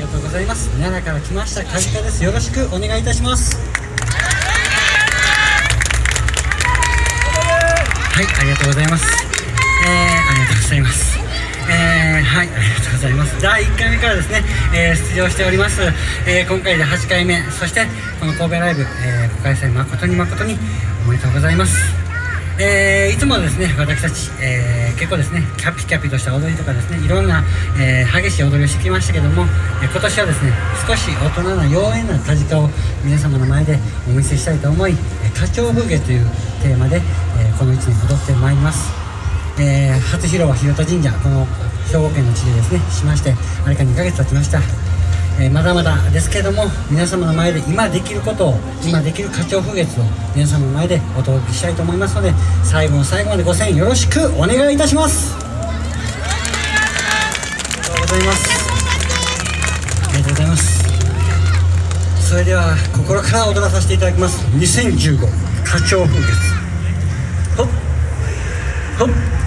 とうございます。奈良から来ましたカジカです。よろしくお願いいたします。はい、ありがとうございます。ありがとうございます。はい、ありがとうございます。第1回目からですね、出場しております。今回で8回目、そしてこの神戸ライブ、ご開催誠に誠におめでとうございます。いつもですね、私たち、結構ですね、キャピキャピとした踊りとかですね、いろんな、激しい踊りをしてきましたけども、今年はですね、少し大人な妖艶なカジカを皆様の前でお見せしたいと思い、花鳥風景というテーマで、この1年踊ってまいります。初披露は広田神社、この兵庫県の地でですね、しまして、あれから2ヶ月経ちました。まだまだですけども、皆様の前で今できることを、今できる花鳥風月を皆様の前でお届けしたいと思いますので、最後の最後までご声援よろしくお願いいたします。ありがとうございます。ありがとうございます。それでは心から踊らさせていただきます。2015花鳥風月。ほっほっ